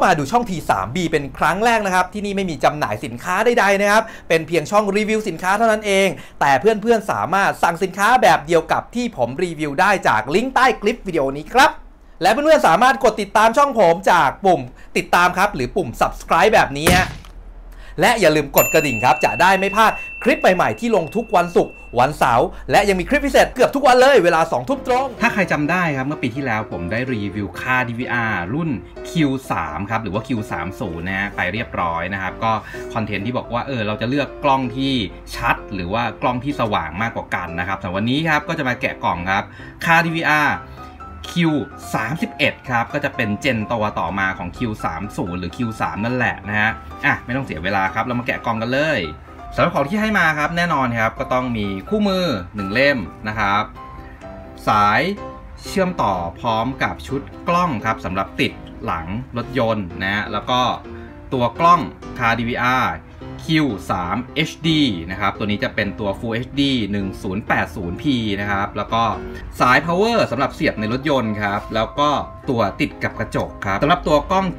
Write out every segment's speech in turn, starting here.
มาดูช่อง T3B เป็นครั้งแรกนะครับที่นี่ไม่มีจำหน่ายสินค้าใดๆนะครับเป็นเพียงช่องรีวิวสินค้าเท่านั้นเองแต่เพื่อนๆสามารถสั่งสินค้าแบบเดียวกับที่ผมรีวิวได้จากลิงก์ใต้คลิปวิดีโอนี้ครับและเพื่อนๆสามารถกดติดตามช่องผมจากปุ่มติดตามครับหรือปุ่ม subscribe แบบนี้และอย่าลืมกดกระดิ่งครับจะได้ไม่พลาดคลิปใหม่ๆที่ลงทุกวันศุกร์วันเสาร์และยังมีคลิปพิเศษเกือบทุกวันเลยเวลา 20:00 นตรงถ้าใครจำได้ครับเมื่อปีที่แล้วผมได้รีวิวค่า DVR รุ่น Q3 ครับหรือว่า Q30 นะฮะไปเรียบร้อยนะครับก็คอนเทนต์ที่บอกว่าเราจะเลือกกล้องที่ชัดหรือว่ากล้องที่สว่างมากกว่ากันนะครับแต่วันนี้ครับก็จะมาแกะกล่องครับค่า DVR Q31 ครับก็จะเป็นเจนตัวต่อมาของ Q30 หรือ Q3 นั่นแหละนะฮะไม่ต้องเสียเวลาครับเรามาแกะกล่องกันเลยสำหรับของที่ให้มาครับแน่นอนครับก็ต้องมีคู่มือ1เล่มนะครับสายเชื่อมต่อพร้อมกับชุดกล้องครับสำหรับติดหลังรถยนต์นะแล้วก็ตัวกล้อง Car DVR Q3 HD นะครับตัวนี้จะเป็นตัว Full HD 1080p นะครับแล้วก็สาย power สำหรับเสียบในรถยนต์ครับแล้วก็ตัวติดกับกระจกครับสำหรับตัวกล้อง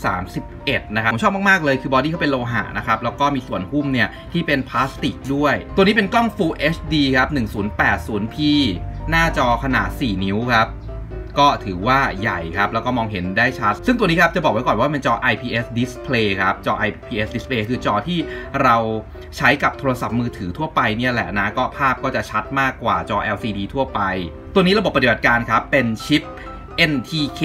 Q31 นะครับผมชอบมากๆเลยคือบอดี้เขาเป็นโลหะนะครับแล้วก็มีส่วนหุ้มเนี่ยที่เป็นพลาสติกด้วยตัวนี้เป็นกล้อง Full HD ครับ 1080p หน้าจอขนาด4นิ้วครับก็ถือว่าใหญ่ครับแล้วก็มองเห็นได้ชัดซึ่งตัวนี้ครับจะบอกไว้ก่อนว่าเป็นจอ IPS Display ครับจอ IPS Display คือจอที่เราใช้กับโทรศัพท์มือถือทั่วไปเนี่ยแหละนะก็ภาพก็จะชัดมากกว่าจอ LCD ทั่วไปตัวนี้ระบบปฏิบัติการครับเป็นชิป NTK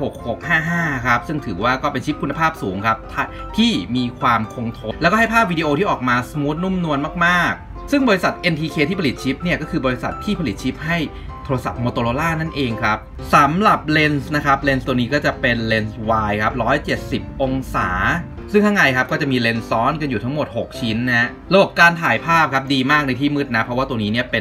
96655ครับซึ่งถือว่าก็เป็นชิปคุณภาพสูงครับที่มีความคงทนแล้วก็ให้ภาพวิดีโอที่ออกมาสมูทนุ่มนวลมากๆซึ่งบริษัท NTK ที่ผลิตชิปเนี่ยก็คือบริษัทที่ผลิตชิปให้โทรศัพท์ Motorola นั่นเองครับสำหรับเลนส์นะครับเลนส์ตัวนี้ก็จะเป็นเลนส์ wide ครับ170องศาซึ่งข้างในครับก็จะมีเลนส์ซ้อนกันอยู่ทั้งหมด6ชิ้นนะระบบการถ่ายภาพครับดีมากในที่มืดนะเพราะว่าตัวนี้เนี่ยเป็น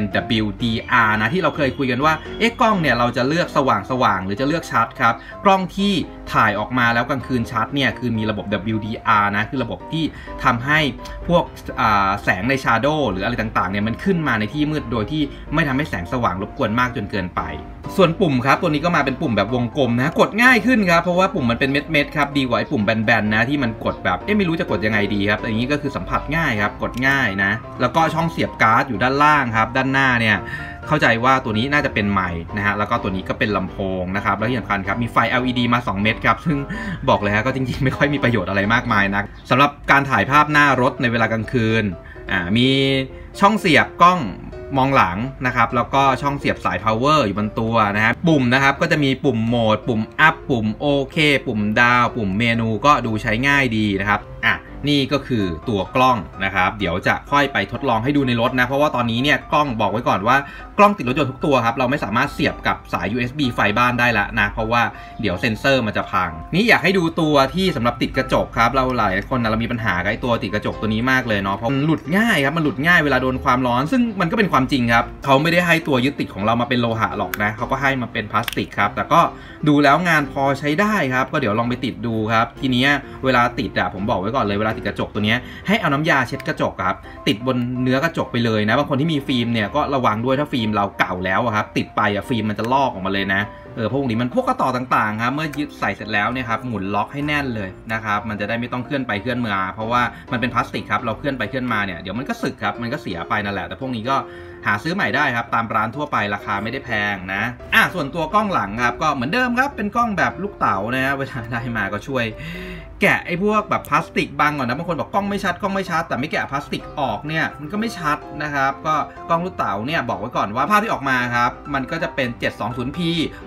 WDR นะที่เราเคยคุยกันว่ากล้องเนี่ยเราจะเลือกสว่างหรือจะเลือกชัดครับกล้องที่ถ่ายออกมาแล้วกลางคืนชัดเนี่ยคือมีระบบ WDR นะคือระบบที่ทำให้พวกแสงใน shadow หรืออะไรต่างๆเนี่ยมันขึ้นมาในที่มืดโดยที่ไม่ทำให้แสงสว่างรบกวนมากจนเกินไปส่วนปุ่มครับตัวนี้ก็มาเป็นปุ่มแบบวงกลมนะกดง่ายขึ้นครับเพราะว่าปุ่มมันเป็นเม็ดๆครับดีกว่าไอ้ปุ่มแบนๆนะที่มันกดแบบไม่รู้จะกดยังไงดีครับอันนี้ก็คือสัมผัสง่ายครับกดง่ายนะแล้วก็ช่องเสียบการ์ดอยู่ด้านล่างครับด้านหน้าเนี่ยเข้าใจว่าตัวนี้น่าจะเป็นไมค์นะฮะแล้วก็ตัวนี้ก็เป็นลำโพงนะครับแล้วที่สำคัญครับมีไฟ LED มา2เม็ดครับซึ่งบอกเลยฮะก็จริงๆไม่ค่อยมีประโยชน์อะไรมากมายนะสำหรับการถ่ายภาพหน้ารถในเวลากลางคืนมีช่องเสียบกล้องมองหลังนะครับแล้วก็ช่องเสียบสาย power อยู่บนตัวนะฮะปุ่มนะครับก็จะมีปุ่มโหมดปุ่ม up ปุ่มโอเคปุ่มดาวปุ่มเมนูก็ดูใช้ง่ายดีนะครับนี่ก็คือตัวกล้องนะครับเดี๋ยวจะค่อยไปทดลองให้ดูในรถนะเพราะว่าตอนนี้เนี่ยกล้องบอกไว้ก่อนว่ากล้องติดรถยนต์ทุกตัวครับเราไม่สามารถเสียบกับสาย USB ไฟบ้านได้ละนะเพราะว่าเดี๋ยวเซ็นเซอร์มันจะพังนี่อยากให้ดูตัวที่สำหรับติดกระจกครับเราหลายคนเรามีปัญหากับไอ้ตัวติดกระจกตัวนี้มากเลยเนาะเพราะมันหลุดง่ายครับมันหลุดง่ายเวลาโดนความร้อนซึ่งมันก็เป็นความจริงครับเขาไม่ได้ให้ตัวยึดติดของเรามาเป็นโลหะหรอกนะเขาก็ให้มาเป็นพลาสติกครับแต่ก็ดูแล้วงานพอใช้ได้ครับก็เดี๋ยวลองไปติดดูครับทีนี้เวลาติดผมบอกไว้ก่อนเลยเวลาติดกระจกตัวนี้ให้เอาน้ำยาเช็ดกระจกครับติดบนเนื้อกระจกไปเลยนะบางคนที่มีฟิล์มเนี่ยก็ระวังด้วยถ้าฟิล์มเราเก่าแล้วครับติดไปฟิล์มมันจะลอกออกมาเลยนะพวกนี้มันพวกกระต่อต่างๆครับเมื่อยึดใส่เสร็จแล้วเนี่ยครับหมุนล็อกให้แน่นเลยนะครับมันจะได้ไม่ต้องเคลื่อนไปเคลื่อนมาเพราะว่ามันเป็นพลาสติกครับเราเคลื่อนไปเคลื่อนมาเนี่ยเดี๋ยวมันก็สึกครับมันก็เสียไปนั่นแหละแต่พวกนี้ก็หาซื้อใหม่ได้ครับตามร้านทั่วไปราคาไม่ได้แพงนะส่วนตัวกล้องหลังครับก็เหมือนเดิมครับเป็นกล้องแบบลูกเต๋านะเวลาได้มาก็ช่วยแกะไอ้พวกแบบพลาสติกบังก่อนนะบางคนบอกกล้องไม่ชัดแต่ไม่แกะพลาสติกออกเนี่ยมันก็ไม่ชัดนะครับก็กล้องลูกเต๋าเนี่ยบอกไว้ก่อนว่าภาพที่ออกมาครับมันก็จะเป็น 720p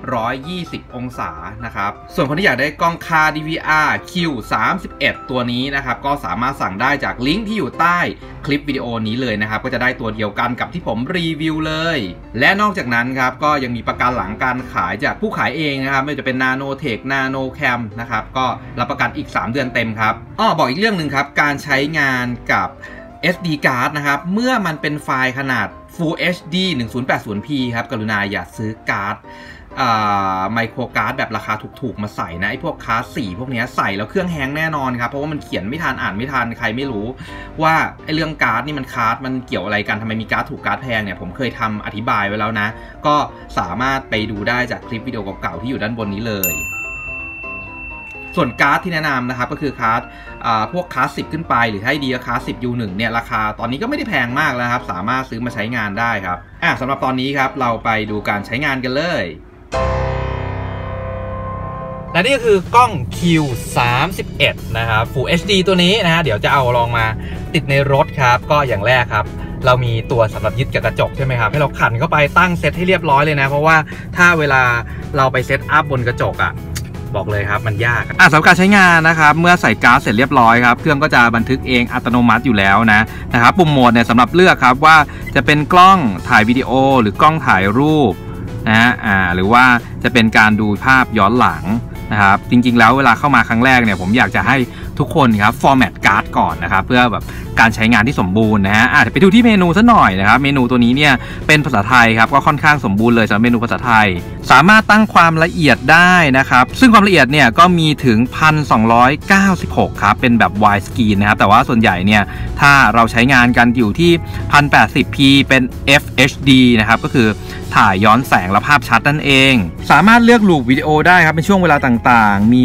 120องศานะครับส่วนคนที่อยากได้กล้อง Car DVR Q31 ตัวนี้นะครับก็สามารถสั่งได้จากลิงก์ที่อยู่ใต้คลิปวิดีโอนี้เลยนะครับก็จะได้ตัวเดียวกันกับที่ผมรีวิวเลยและนอกจากนั้นครับก็ยังมีประกันหลังการขายจากผู้ขายเองนะครับไม่ว่าจะเป็น Nanotech Nanocam นะครับก็รับประกันอีก3 เดือนเต็มครับบอกอีกเรื่องหนึ่งครับการใช้งานกับ SD card นะครับเมื่อมันเป็นไฟล์ขนาด Full HD 1080p ครับกรุณาอย่าซื้อการ์ดไมโครการ์ดแบบราคาถูกๆมาใส่นะไอ้พวกคลาส4พวกนี้ใส่แล้วเครื่องแฮงแน่นอนครับเพราะว่ามันเขียนไม่ทันอ่านไม่ทันใครไม่รู้ว่าไอ้เรื่องการ์ดนี่มันคลาสมันเกี่ยวอะไรกันทำไมมีการ์ดถูกการ์ดแพงเนี่ยผมเคยทำอธิบายไว้แล้วนะก็สามารถไปดูได้จากคลิปวิดีโอเก่าๆที่อยู่ด้านบนนี้เลยส่วนการ์ดที่แนะนำนะครับก็คือการ์ดพวกคลาส10ขึ้นไปหรือให้ดีก็คลาส10 U1 เนี่ยราคาตอนนี้ก็ไม่ได้แพงมากแล้วครับสามารถซื้อมาใช้งานได้ครับสำหรับตอนนี้ครับเราไปดูการใช้งานกันเลยและนี่ก็คือกล้อง Q31 นะครับ Full HD ตัวนี้นะเดี๋ยวจะเอาลองมาติดในรถครับก็อย่างแรกครับเรามีตัวสำหรับยึดกับกระจกใช่ไหมครับให้เราขันเข้าไปตั้งเซตให้เรียบร้อยเลยนะเพราะว่าถ้าเวลาเราไปเซตอัพบนกระจกบอกเลยครับมันยากสำหรับการใช้งานนะครับเมื่อใส่การ์ดเสร็จเรียบร้อยครับเครื่องก็จะบันทึกเองอัตโนมัติอยู่แล้วนะครับปุ่มโหมดเนี่ยสำหรับเลือกครับว่าจะเป็นกล้องถ่ายวิดีโอหรือกล้องถ่ายรูปหรือว่าจะเป็นการดูภาพย้อนหลังนะครับจริงๆแล้วเวลาเข้ามาครั้งแรกเนี่ยผมอยากจะให้ทุกคนครับฟอร์แมตการ์ดก่อนนะครับเพื่อแบบการใช้งานที่สมบูรณ์นะฮะไปดูที่เมนูซะหน่อยนะครับเมนูตัวนี้เนี่ยเป็นภาษาไทยครับก็ค่อนข้างสมบูรณ์เลยสำหรับเมนูภาษาไทยสามารถตั้งความละเอียดได้นะครับซึ่งความละเอียดเนี่ยก็มีถึง 1296 ครับเป็นแบบ wide screen นะครับแต่ว่าส่วนใหญ่เนี่ยถ้าเราใช้งานกันอยู่ที่ 1080p เป็น FHD นะครับก็คือถ่ายย้อนแสงและภาพชัดนั่นเองสามารถเลือกลูปวิดีโอได้ครับเป็นช่วงเวลาต่างๆมี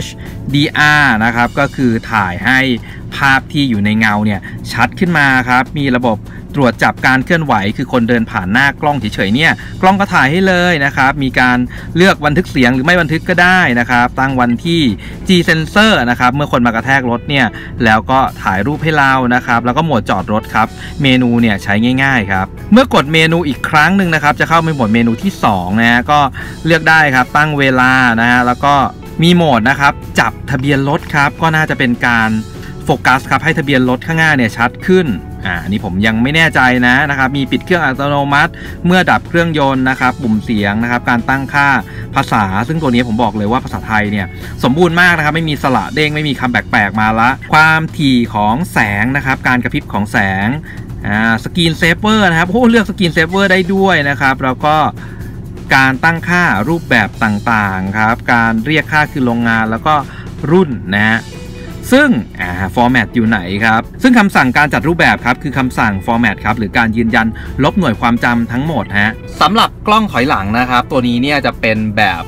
HDR นะครับก็คือถ่ายให้ภาพที่อยู่ในเงาเนี่ยชัดขึ้นมาครับมีระบบตรวจจับการเคลื่อนไหวคือคนเดินผ่านหน้ากล้องเฉยๆเนี่ยกล้องก็ถ่ายให้เลยนะครับมีการเลือกบันทึกเสียงหรือไม่บันทึกก็ได้นะครับตั้งวันที่ G sensor นะครับเมื่อคนมากระแทกรถเนี่ยแล้วก็ถ่ายรูปให้เรานะครับแล้วก็โหมดจอดรถครับเมนูเนี่ยใช้ง่ายๆครับเมื่อกดเมนูอีกครั้งหนึ่งนะครับจะเข้าไปโหมดเมนูที่2นะฮะก็เลือกได้ครับตั้งเวลานะฮะแล้วก็มีโหมดนะครับจับทะเบียนรถครับก็น่าจะเป็นการโฟกัสครับให้ทะเบียนรถข้างหน้าเนี่ยชัดขึ้นอันนี้ผมยังไม่แน่ใจนะครับมีปิดเครื่องอัตโนมัติเมื่อดับเครื่องยนต์นะครับปุ่มเสียงนะครับการตั้งค่าภาษาซึ่งตัวนี้ผมบอกเลยว่าภาษาไทยเนี่ยสมบูรณ์มากนะครับไม่มีสระเด้งไม่มีคำแปลกๆมาละความถี่ของแสงนะครับการกระพริบของแสงสกรีนเซฟเวอร์นะครับเลือกสกรีนเซฟเวอร์ได้ด้วยนะครับแล้วก็การตั้งค่ารูปแบบต่างๆครับการเรียกค่าคือโรงงานแล้วก็รุ่นซึ่งformat อยู่ไหนครับซึ่งคำสั่งการจัดรูปแบบครับคือคำสั่ง format ครับหรือการยืนยันลบหน่วยความจำทั้งหมดสำหรับกล้องถอยหลังนะครับตัวนี้เนี่ยจะเป็นแบบ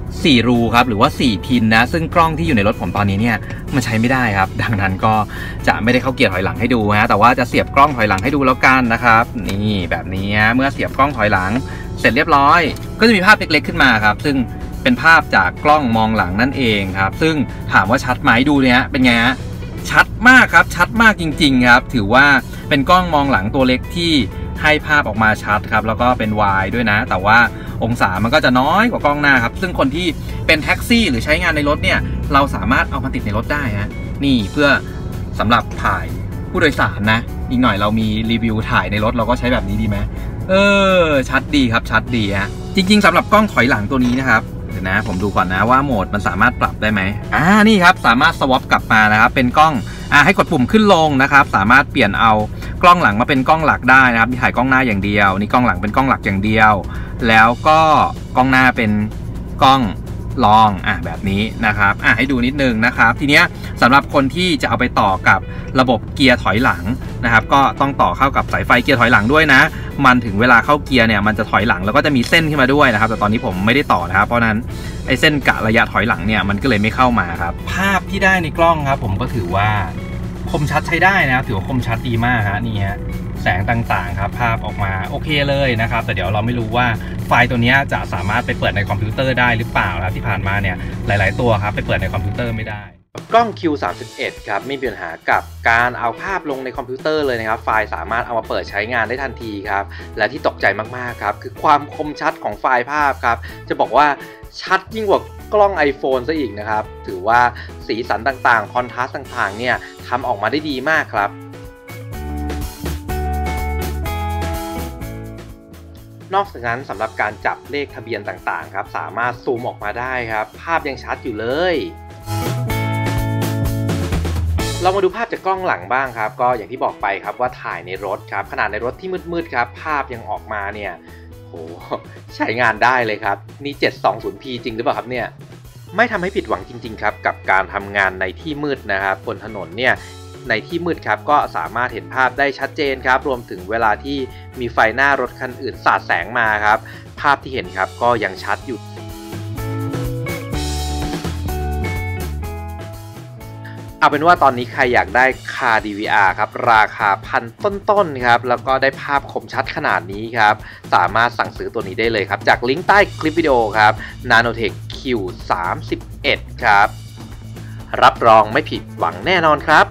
4รูครับหรือว่า4พินซึ่งกล้องที่อยู่ในรถผมตอนนี้เนี่ยมันใช้ไม่ได้ครับดังนั้นก็จะไม่ได้เข้าเกียร์ถอยหลังให้ดูแต่ว่าจะเสียบกล้องถอยหลังให้ดูแล้วกันนะครับนี่แบบนี้เมื่อเสียบกล้องถอยหลังเสร็จเรียบร้อยก็จะมีภาพเล็กๆขึ้นมาครับซึ่งเป็นภาพจากกล้องมองหลังนั่นเองครับซึ่งถามว่าชัดไหมดูเนี่ยเป็นไงชัดมากครับชัดมากจริงๆครับถือว่าเป็นกล้องมองหลังตัวเล็กที่ให้ภาพออกมาชัดครับแล้วก็เป็นวายด้วยนะแต่ว่าองศามันก็จะน้อยกว่ากล้องหน้าครับซึ่งคนที่เป็นแท็กซี่หรือใช้งานในรถเนี่ยเราสามารถเอามาติดในรถได้นี่เพื่อสำหรับถ่ายผู้โดยสารนะอีกหน่อยเรามีรีวิวถ่ายในรถเราก็ใช้แบบนี้ดีไหมชัดดีครับชัดดีจริงๆสำหรับกล้องถอยหลังตัวนี้นะครับเดี๋ยวนะผมดูก่อนนะว่าโหมดมันสามารถปรับได้ไหมนี่ครับสามารถสวอปกลับมานะครับเป็นกล้องให้กดปุ่มขึ้นลงนะครับสามารถเปลี่ยนเอากล้องหลังมาเป็นกล้องหลักได้นะครับมีถ่ายกล้องหน้าอย่างเดียวนี่กล้องหลังเป็นกล้องหลักอย่างเดียวแล้วก็กล้องหน้าเป็นกล้องลองแบบนี้นะครับให้ดูนิดนึงนะครับทีเนี้ยสำหรับคนที่จะเอาไปต่อกับระบบเกียร์ถอยหลังนะครับก็ต้องต่อเข้ากับสายไฟเกียร์ถอยหลังด้วยนะมันถึงเวลาเข้าเกียร์เนี่ยมันจะถอยหลังแล้วก็จะมีเส้นขึ้นมาด้วยนะครับแต่ตอนนี้ผมไม่ได้ต่อนะครับเพราะนั้นไอ้เส้นกะระยะถอยหลังเนี่ยมันก็เลยไม่เข้ามาครับภาพที่ได้ในกล้องครับผมก็ถือว่าคมชัดใช้ได้นะครับถือว่าคมชัดดีมากนี่ฮะแสงต่างๆครับภาพออกมาโอเคเลยนะครับแต่เดี๋ยวเราไม่รู้ว่าไฟล์ตัวนี้จะสามารถไปเปิดในคอมพิวเตอร์ได้หรือเปล่าครับที่ผ่านมาเนี่ยหลายๆตัวครับไปเปิดในคอมพิวเตอร์ไม่ได้กล้อง Q31 ครับไม่มีปัญหากับการเอาภาพลงในคอมพิวเตอร์เลยนะครับไฟล์สามารถเอามาเปิดใช้งานได้ทันทีครับและที่ตกใจมากๆครับคือความคมชัดของไฟล์ภาพครับจะบอกว่าชัดยิ่งกว่ากล้อง iPhone ซะอีกนะครับถือว่าสีสันต่างๆคอนทราสต์ต่างๆเนี่ยทำออกมาได้ดีมากครับนอกจากนั้นสำหรับการจับเลขทะเบียนต่างๆครับสามารถซูมออกมาได้ครับภาพยังชัดอยู่เลยเรามาดูภาพจากกล้องหลังบ้างครับก็อย่างที่บอกไปครับว่าถ่ายในรถครับขนาดในรถที่มืดๆครับภาพยังออกมาเนี่ยใช้งานได้เลยครับนี่ 720p จริงหรือเปล่าครับเนี่ยไม่ทำให้ผิดหวังจริงๆครับกับการทำงานในที่มืดนะครับบนถนนเนี่ยในที่มืดครับก็สามารถเห็นภาพได้ชัดเจนครับรวมถึงเวลาที่มีไฟหน้ารถคันอื่นสาดแสงมาครับภาพที่เห็นครับก็ยังชัดอยู่เอาเป็นว่าตอนนี้ใครอยากได้คา DVR ครับราคาพันต้นๆครับแล้วก็ได้ภาพคมชัดขนาดนี้ครับสามารถสั่งซื้อตัวนี้ได้เลยครับจากลิงก์ใต้คลิปวิดีโอครับ Nanotech Q31 ครับรับรองไม่ผิดหวังแน่นอนครับ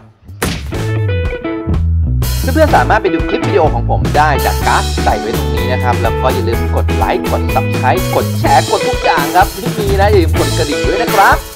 เพื่อนๆสามารถไปดูคลิปวิดีโอของผมได้จากการ์ดใส่ไว้ตรงนี้นะครับแล้วก็อย่าลืมกดไลค์กด Subscribe กดแชร์กดทุกอย่างครับที่มีนะอย่าลืมกดกระดิ่งด้วยนะครับ